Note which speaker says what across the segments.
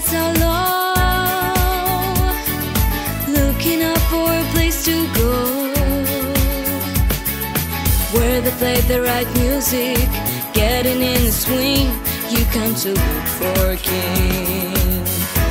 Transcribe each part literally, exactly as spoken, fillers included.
Speaker 1: heads are low, looking up for a place to go, where they play the right music, getting in the swing. You come to look for a king.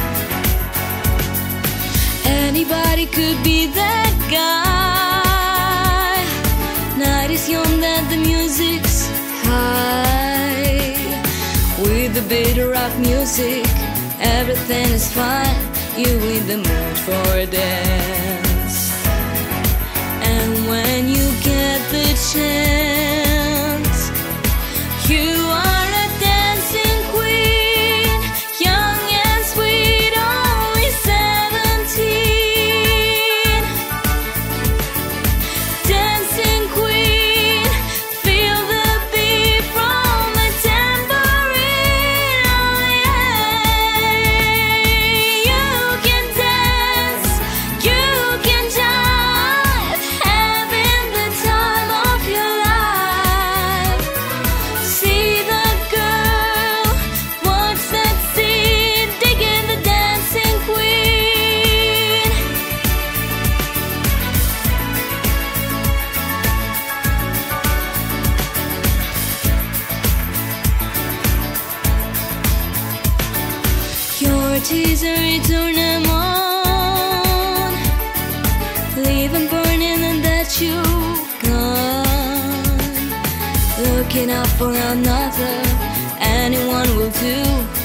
Speaker 1: Anybody could be that guy. Night is young and the music's high. With the beat of rock music, everything is fine. You in the mood for a dance. And when you get the chance, you are a dancing queen, young and sweet, only seventeen. Dancing queen, feel the beat from a tambourine. Oh yeah, you can dance, you can jive, having the time of your life. See the girl, watch that scene, digging the dancing queen. Your teaser, you turn them on, leave them burning and that you gone. Looking out for another, anyone will do.